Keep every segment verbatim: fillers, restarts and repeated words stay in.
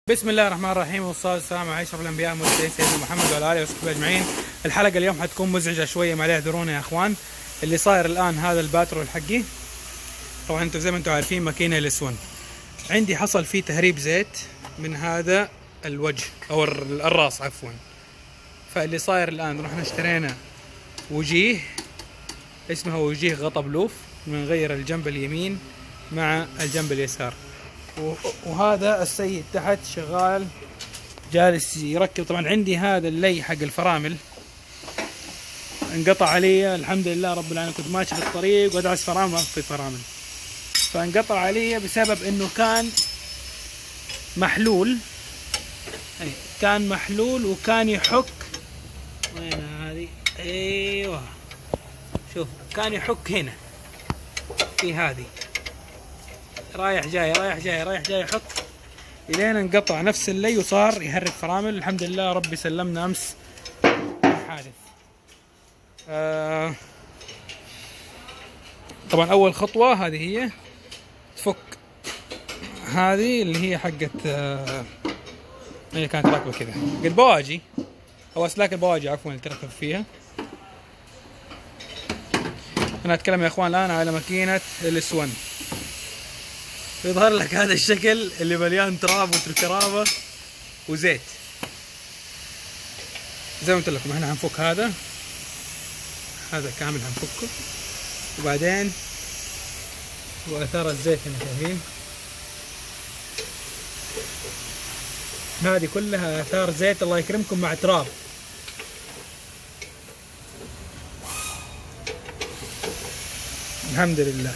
بسم الله الرحمن الرحيم، والصلاة والسلام على أشرف الأنبياء والمرسلين سيدنا محمد وعلى آله وصحبه أجمعين. الحلقة اليوم حتكون مزعجة شوية، معليه اعذرونا يا أخوان. اللي صاير الآن هذا الباترول حقي، طبعا أنتم زي ما أنتم عارفين ماكينة الاسون، عندي حصل فيه تهريب زيت من هذا الوجه أو الراس عفوا. فاللي صاير الآن رحنا اشترينا وجيه اسمها وجيه غطا بلوف، بنغير الجنب اليمين مع الجنب اليسار. وهذا السيد تحت شغال جالس يركب. طبعا عندي هذا اللي حق الفرامل انقطع علي، الحمد لله رب العالمين. كنت ماشي في الطريق وادعس فرامل في فرامل، فانقطع علي بسبب انه كان محلول. كان محلول وكان يحك. وين هذه؟ ايوه شوف، كان يحك هنا في هذه، رايح جاي رايح جاي رايح جاي يحط الين انقطع نفس اللي وصار يهرب فرامل. الحمد لله ربي سلمنا امس حادث. آه طبعا اول خطوه هذه هي تفك هذه اللي هي حقت آه هي كانت راكبه كذا البواجي او اسلاك البواجي عفوا اللي تركب فيها. انا اتكلم يا اخوان الان على ماكينه الاسون. يظهر لك هذا الشكل اللي مليان تراب وتركرابه وزيت. زي ما قلت لكم احنا هنفك هذا هذا كامل هنفكه، وبعدين واثار الزيت هنا شايفين، هذه كلها اثار زيت الله يكرمكم مع تراب. الحمد لله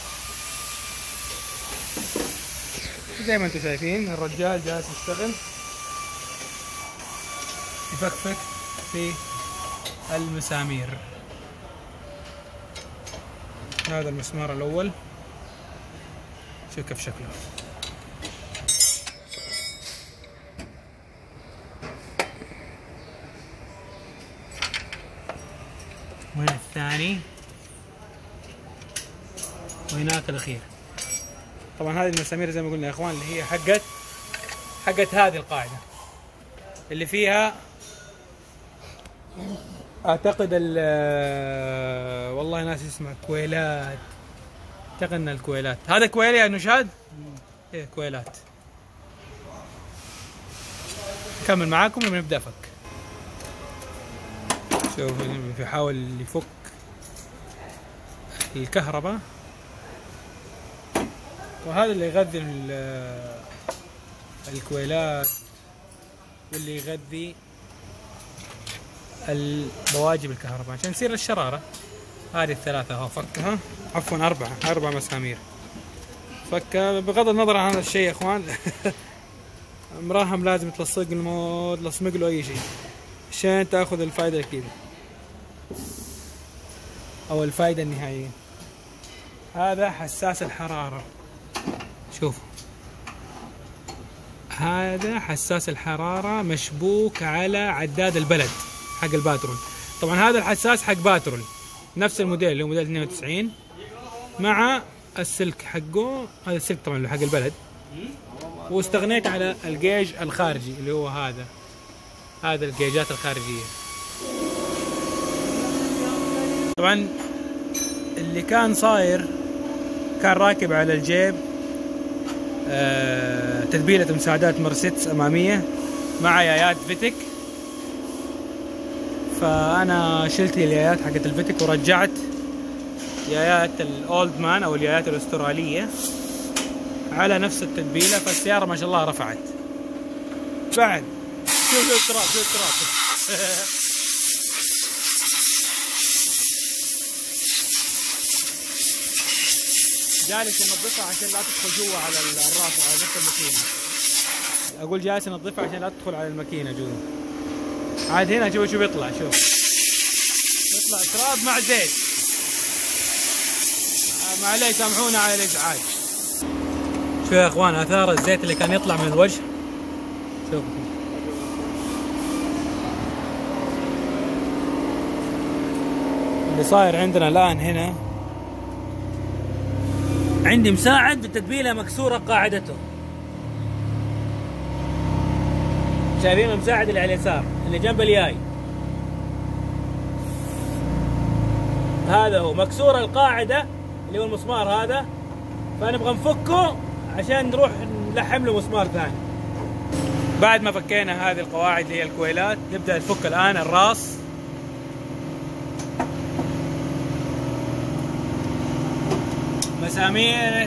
زي ما انتم شايفين الرجال جالس يشتغل يفكفك في المسامير. هذا المسمار الاول شوف كيف شكله، وين الثاني، وهناك الاخير. طبعا هذه المسامير زي ما قلنا يا اخوان اللي هي حقت حقت هذه القاعده اللي فيها اعتقد ال والله ناس اسمها كويلات، اعتقد ان الكويلات هذا كويل يا نشاد. ايه كويلات. نكمل معاكم لما نبدا فك. شوف بيحاول يفك الكهرباء، وهذا اللي يغذي الكويلات واللي يغذي البواجي بالكهرباء عشان يصير الشرارة. هذه الثلاثة اهو فكها، عفوا أربعة أربع مسامير فكها. بغض النظر عن هذا الشيء يا اخوان مراهم لازم تلصق له تلصمق له أي شيء عشان تاخذ الفائدة الأكيدة أو الفائدة النهائية. هذا حساس الحرارة، شوفوا هذا حساس الحرارة مشبوك على عداد البلد حق الباترول. طبعا هذا الحساس حق باترول نفس الموديل اللي هو موديل اثنين وتسعين مع السلك حقه. هذا السلك طبعا اللي حق البلد، واستغنيت على الجيج الخارجي اللي هو هذا هذا الجيجات الخارجية. طبعا اللي كان صاير كان راكب على الجيب آه تتبيلة مساعدات مرسيدس أمامية مع يايات فيتك، فأنا شلت اليايات حقت الفيتك ورجعت يايات الأولد مان أو اليايات الأسترالية على نفس التتبيلة، فالسيارة ما شاء الله رفعت. بعد شوف التراب شوف التراب جالس ينظفها عشان لا تدخل جوا على الراس وعلى نفس الماكينة. اقول جالس ينظفها عشان لا تدخل على الماكينة جوا. عاد هنا شوف شوف يطلع، شوف يطلع تراب مع زيت. ما عليه سامحونا على الازعاج. شوف يا اخوان اثار الزيت اللي كان يطلع من الوجه، شوف اللي صاير عندنا الان. هنا عندي مساعد بالتتبيلة مكسورة قاعدته، شايفين المساعد اللي على اليسار اللي جنب الياي، هذا هو مكسور القاعدة اللي هو المسمار هذا، فنبغى نفكه عشان نروح نلحم له مسمار ثاني. بعد ما فكينا هذه القواعد اللي هي الكويلات، نبدأ نفك الآن الراس. مسامير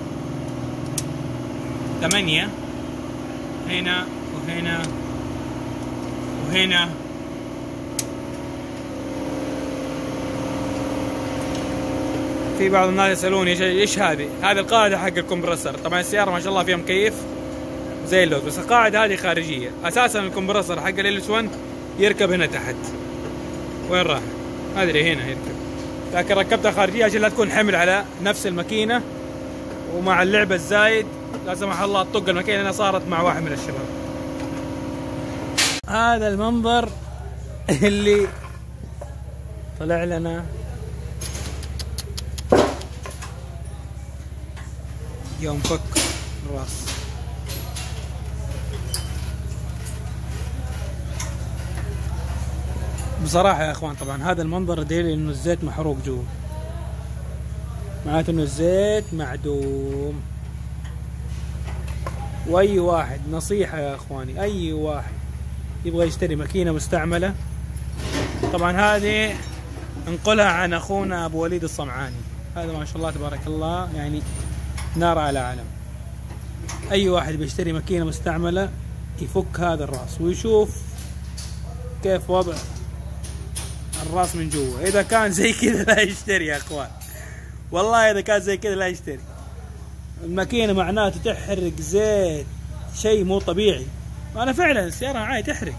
ثمانية، هنا وهنا وهنا، في بعض الناس يسألوني ايش هذه؟ هذه القاعدة حق الكمبرسر. طبعا السيارة ما شاء الله فيها مكيف زي اللوز، بس القاعدة هذه خارجية. أساسا الكمبرسر حق ال إس واحد يركب هنا تحت. وين راح؟ ما أدري، هنا يركب، لكن ركبتها خارجية عشان لا تكون حمل على نفس الماكينة، ومع اللعب الزايد لا سمح الله تطق الماكينة. هنا صارت مع واحد من الشباب. هذا المنظر اللي طلع لنا يوم فك الراس. بصراحة يا اخوان، طبعا هذا المنظر دليل انه الزيت محروق جوا، معناته انه الزيت معدوم. واي واحد، نصيحة يا اخواني، اي واحد يبغى يشتري ماكينة مستعملة، طبعا هذه انقلها عن اخونا ابو وليد الصمعاني، هذا ما شاء الله تبارك الله يعني نار على علم. اي واحد بيشتري ماكينة مستعملة يفك هذا الراس ويشوف كيف وضع الراس من جوا. اذا كان زي كذا لا يشتري يا اخوان، والله اذا كان زي كذا لا يشتري. الماكينة معناته تحرق زيت شيء مو طبيعي. انا فعلا السيارة معاي تحرق،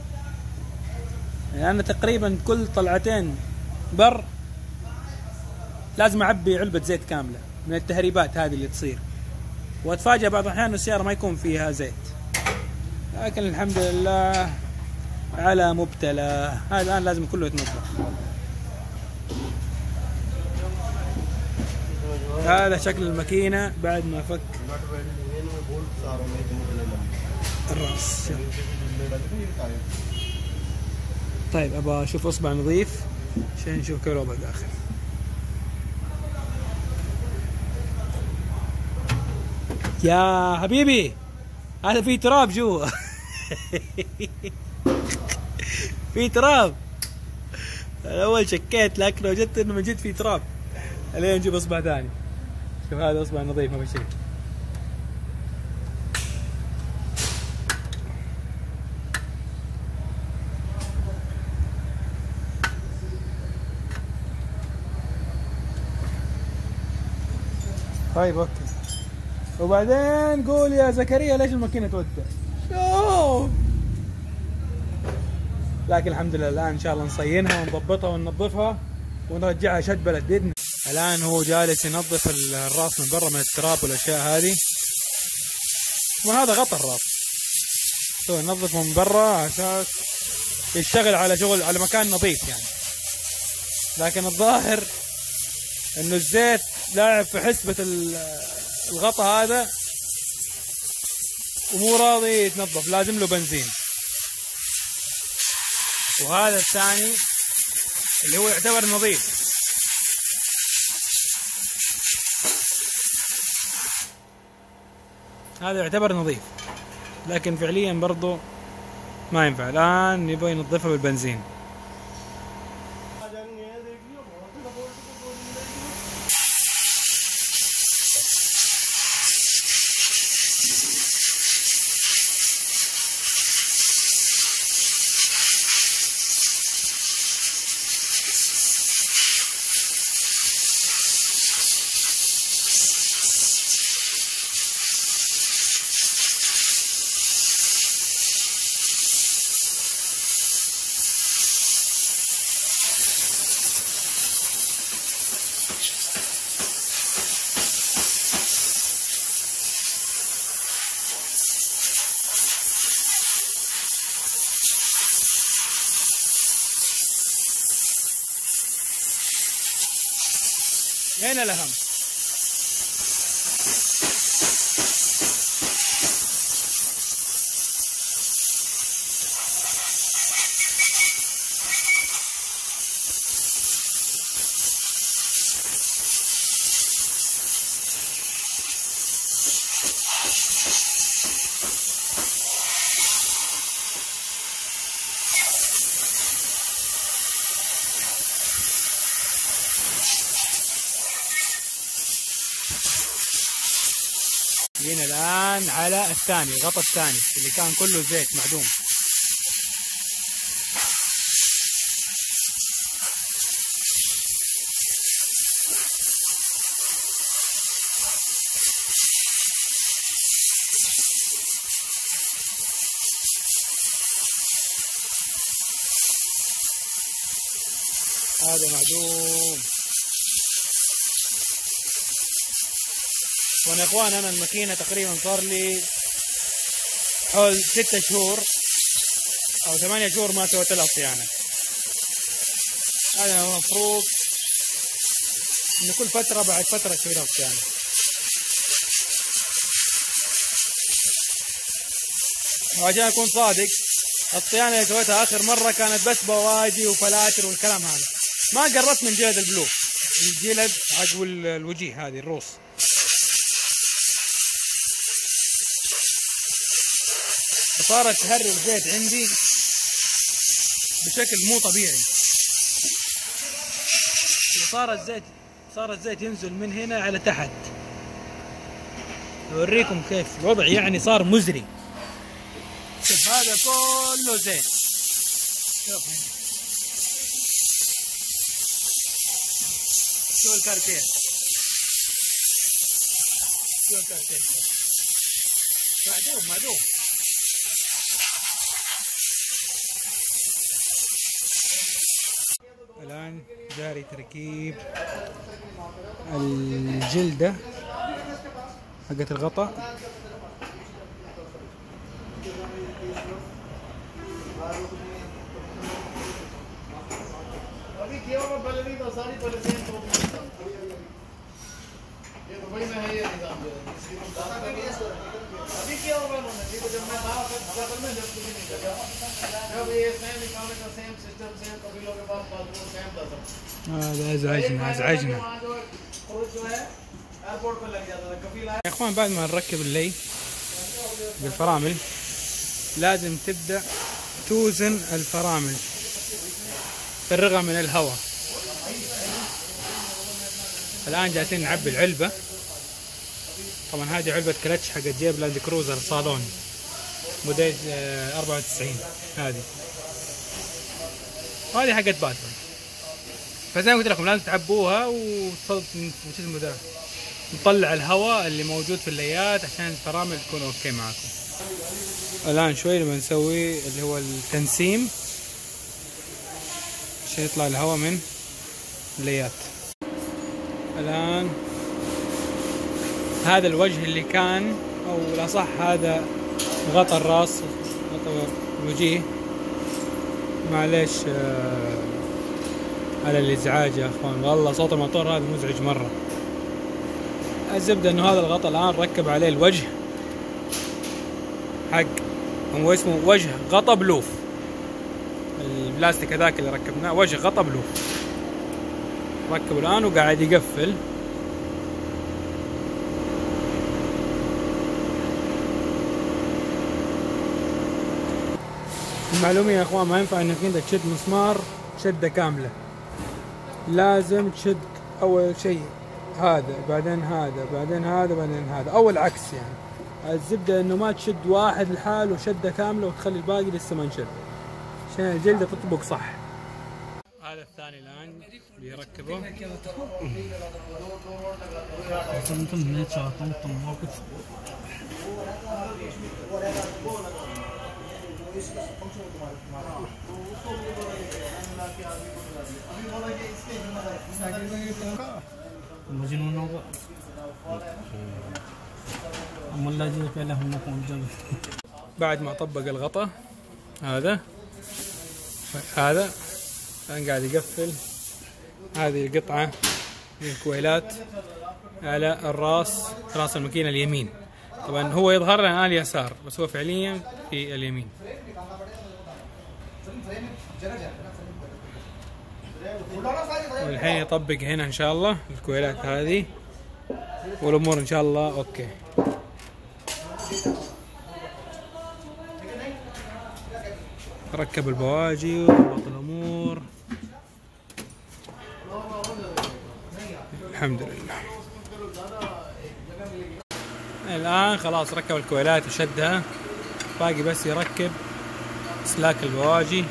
يعني انا تقريبا كل طلعتين بر لازم اعبي علبة زيت كاملة من التهريبات هذه اللي تصير، واتفاجأ بعض الاحيان السيارة ما يكون فيها زيت، لكن الحمد لله على مبتلى. هذا الآن لازم كله يتنظف. هذا شكل الماكينة بعد ما فك الراس. طيب ابغى اشوف اصبع نظيف عشان نشوف كيف الوضع داخل. يا حبيبي هذا في تراب جوا في تراب. اول شكيت لكن وجدت انه من جد في تراب. الين نجيب اصبع ثاني. شوف هذا اصبع نظيف ما في شيء. طيب اوكي. وبعدين قول يا زكريا ليش الماكينة تودع؟ شوف. لكن الحمد لله الان ان شاء الله نصينها ونضبطها وننظفها ونرجعها شد بلد باذن. الان هو جالس ينظف الراس من برا من التراب والاشياء هذه. وهذا غطى الراس. هو ينظفه من برا على اساس يشتغل على شغل على مكان نظيف يعني. لكن الظاهر انه الزيت لاعب في حسبة الغطا هذا ومو راضي يتنظف، لازم له بنزين. وهذا الثاني اللي هو يعتبر نظيف. هذا يعتبر نظيف لكن فعليا برضو ما ينفع. الآن يبغى ينظفها بالبنزين. هنا الأهم. جينا الآن على الثاني، الغطاء الثاني اللي كان كله زيت معدوم. هذا معدوم. وانا يا اخوان انا الماكينه تقريبا صار لي حول ستة شهور او ثمانية شهور ما سويت لها صيانه. هذا المفروض ان كل فتره بعد فتره اسوي لها صيانه. وعشان اكون صادق الصيانه اللي سويتها اخر مره كانت بس بواجي وفلاتر والكلام هذا، ما قربت من جلد البلوف، الجلد عقب الوجيه هذه الروس. فصارت تهرب الزيت عندي بشكل مو طبيعي، وصار الزيت صار الزيت ينزل من هنا على تحت. اوريكم كيف الوضع، يعني صار مزري. شوف هذا كله زيت، شوف هنا، شوف الكارتين، شوف الكارتين معدوم معدوم. الآن جاري تركيب الجلدة حقت الغطاء. هذا ازعجنا ازعجنا يا اخوان. بعد ما نركب اللي بالفرامل لازم تبدأ توزن الفرامل، تفرغها من الهواء. الآن جالسين نعبي العلبة. طبعا هذه علبة كلتش حق جيب لاند كروزر صالون موديل أربعة وتسعين، هذه وهذه حقت باتمان. فزي ما قلت لكم لازم تعبوها وش اسمه ده، نطلع الهواء اللي موجود في الليات عشان الفرامل تكون اوكي معاكم. الآن شوي لما نسوي اللي هو التنسيم عشان يطلع الهواء من الليات. الآن هذا الوجه اللي كان، او الاصح هذا غطى الراس، غطى الوجيه. معليش آه على الازعاج يا اخوان، والله صوت الموتور هذا مزعج مره. الزبده انه هذا الغطاء الان ركب عليه الوجه حق، هو اسمه وجه غطى بلوف، البلاستيك هذاك اللي ركبناه وجه غطى بلوف، ركبه الان وقاعد يقفل. المعلومية يا اخوان، ما ينفع انك انت تشد مسمار شدة كاملة، لازم تشد اول شيء هذا بعدين هذا بعدين هذا بعدين هذا، او العكس يعني. الزبدة انه ما تشد واحد لحاله شدة كاملة وتخلي الباقي لسه ما انشد، عشان الجلدة تطبق صح. هذا الثاني الان بيركبه. بعد ما طبق الغطاء هذا هذا الآن قاعد يقفل هذه القطعة من الكويلات على الراس، راس الماكينة اليمين. طبعا هو يظهر لنا الآن اليسار بس هو فعليا في اليمين. والحين يطبق هنا ان شاء الله الكويلات هذه والامور ان شاء الله اوكي. ركب البواجي وضبط الامور الحمد لله. الآن خلاص ركب الكويلات وشدها، باقي بس يركب سلاك البواجي،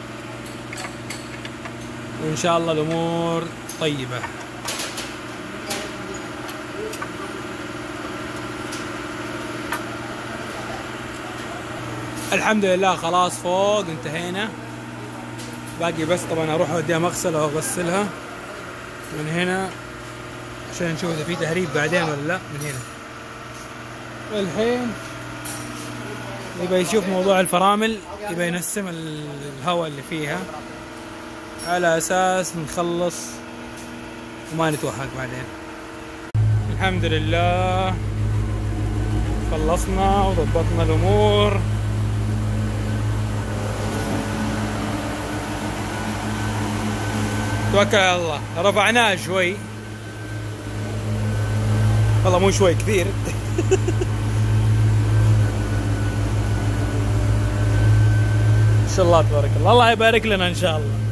وإن شاء الله الأمور طيبة. الحمد لله خلاص فوق انتهينا، باقي بس طبعا اروح اوديها مغسلة واغسلها من هنا عشان نشوف اذا في تهريب بعدين ولا لا من هنا. والحين يبقى يشوف موضوع الفرامل، يبقى ينسم الهواء اللي فيها على اساس نخلص وما نتوهق بعدين. الحمد لله خلصنا وضبطنا الامور. توكل على الله. رفعناه شوي، والله مو شوي كثير. ان شاء الله تبارك الله، الله يبارك لنا ان شاء الله.